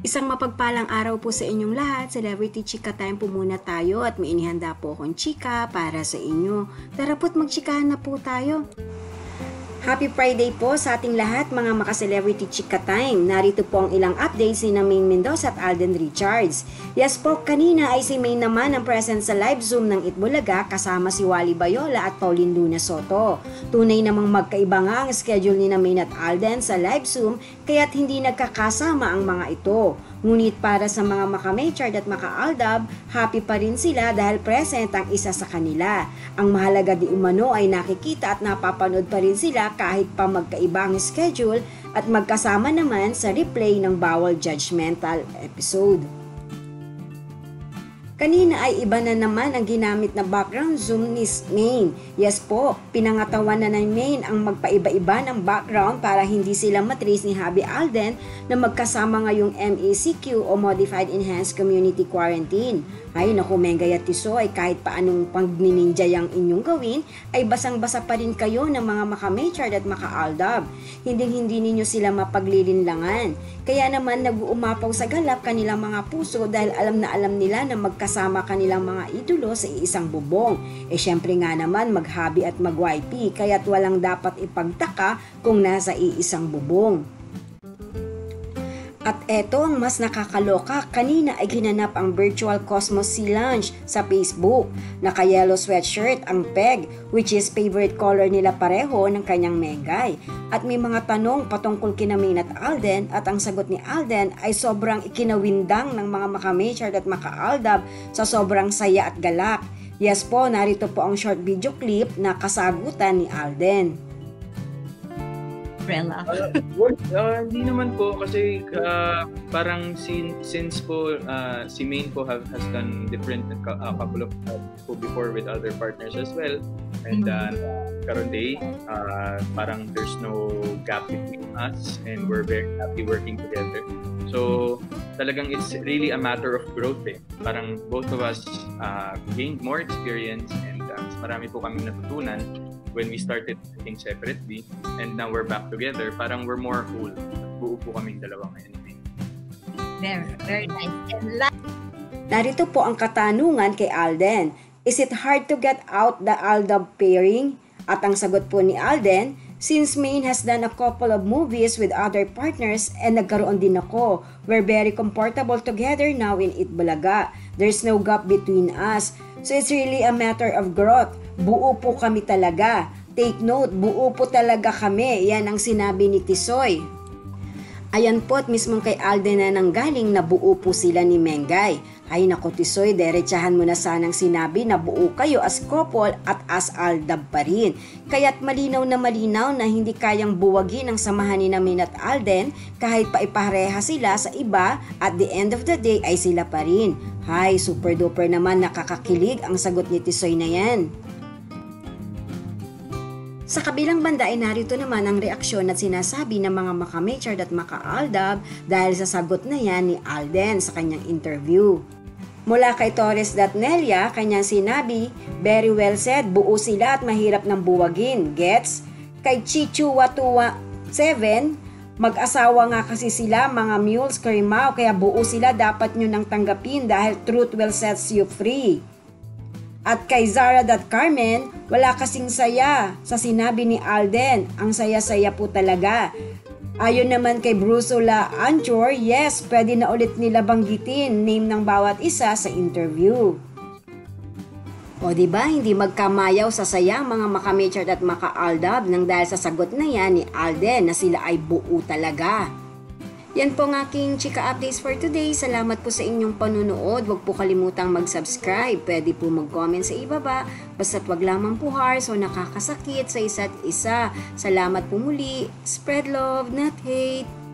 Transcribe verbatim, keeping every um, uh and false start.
Isang mapagpalang araw po sa inyong lahat. Celebrity Chika Time po muna tayo at may inihanda po akong chika para sa inyo. Tara po't magchikahan na po tayo. Happy Friday po sa ating lahat mga maka-Celebrity Chika Time. Narito po ang ilang updates ni na Maine Mendoza at Alden Richards. Yes po, kanina ay si Maine naman ang present sa live Zoom ng Itbulaga kasama si Wally Bayola at Pauline Luna Soto. Tunay namang magkaiba nga ang schedule ni na Maine at Alden sa live Zoom kaya't hindi nagkakasama ang mga ito. Ngunit para sa mga maka-Mechard at maka-Aldab, happy pa rin sila dahil present ang isa sa kanila. Ang mahalaga di umano ay nakikita at napapanood pa rin sila kahit pa magkaiba ang schedule at magkasama naman sa replay ng bawal judgmental episode. Kanina ay iba na naman ang ginamit na background zoom ni Maine. Yes po, pinangatawan na ng Maine ang magpaiba-iba ng background para hindi sila matrace ni Habi Alden na magkasama ngayong M E C Q o Modified Enhanced Community Quarantine. Ay naku, Mengay at Tisoy, kahit paanong pagnininja yung inyong gawin, ay basang-basa pa rin kayo ng mga maka-Mechard at maka-Aldab. Hinding-hindi ninyo sila mapaglilinlangan. Kaya naman nag-uumapaw sa galap kanilang mga puso dahil alam na alam nila na magkasama kanilang mga idolo sa iisang bubong. E syempre nga naman mag-hobby at mag-Y P, kaya't walang dapat ipagtaka kung nasa iisang bubong. At eto ang mas nakakaloka, kanina ay ginanap ang virtual Cosmos Sea Lunch sa Facebook. Naka-yellow sweatshirt ang Peg, which is favorite color nila pareho ng kanyang Mengay. At may mga tanong patungkol kina Maine at Alden at ang sagot ni Alden ay sobrang ikinawindang ng mga maka-Mechard at maka-Aldab sa sobrang saya at galak. Yes po, narito po ang short video clip na kasagutan ni Alden. Umbrella? Uh, well, uh, hindi naman po kasi uh, parang sin, since po uh, si Maine po have, has done different uh, couple of uh, po before with other partners as well, and uh, karon day uh, parang there's no gap between us and we're very happy working together. So talagang it's really a matter of growth eh. Parang both of us uh, gained more experience and uh, marami po kaming natutunan when we started working separately, and now we're back together, parang we're more whole. Buo po kaming dalawa ngayon. Very, very nice. And last... Narito po ang katanungan kay Alden. Is it hard to get out the Aldab pairing? At ang sagot po ni Alden, since Maine has done a couple of movies with other partners and nagkaroon din ako, we're very comfortable together now in Itbulaga. There's no gap between us. So it's really a matter of growth. Buo po kami talaga. Take note, buo po talaga kami. Yan ang sinabi ni Tisoy. Ayan po at mismong kay Alden na nanggaling na buo po sila ni Mengay. Ay nako Tisoy, derechahan mo na sanang sinabi na buo kayo as couple at as Aldab pa rin. Kaya't malinaw na malinaw na hindi kayang buwagin ang samahan ni Maine at Alden kahit pa ipareha sila sa iba, at the end of the day ay sila pa rin. Hay, super duper naman nakakakilig ang sagot ni Tisoy na yan. Sa kabilang banda ay narito naman ang reaksyon at sinasabi ng mga maka-Mechard at maka-Aldab dahil sa sagot na yan ni Alden sa kanyang interview. Mula kay Torres.Nelia, kanyang sinabi, very well said, buo sila at mahirap ng buwagin, gets? Kay Chichu Watuwa seven, mag-asawa nga kasi sila mga mules karimao kaya buo sila, dapat nyo nang tanggapin dahil truth will set you free. At kay Zara.Carmen, wala kasing saya sa sinabi ni Alden, ang saya-saya po talaga. Ayon naman kay Brusula Anchor, yes, pwede na ulit nila banggitin name ng bawat isa sa interview. O diba, hindi magkamayaw sa saya mga maka-Mechard at maka-Aldab nang dahil sa sagot na yan ni Alden na sila ay buo talaga. Yan po ang aking chika updates for today. Salamat po sa inyong panunood. Huwag po kalimutang mag-subscribe. Pwede po mag-comment sa ibaba. Basta't wag lamang po harsh o nakakasakit sa isa't isa. Salamat po muli. Spread love, not hate.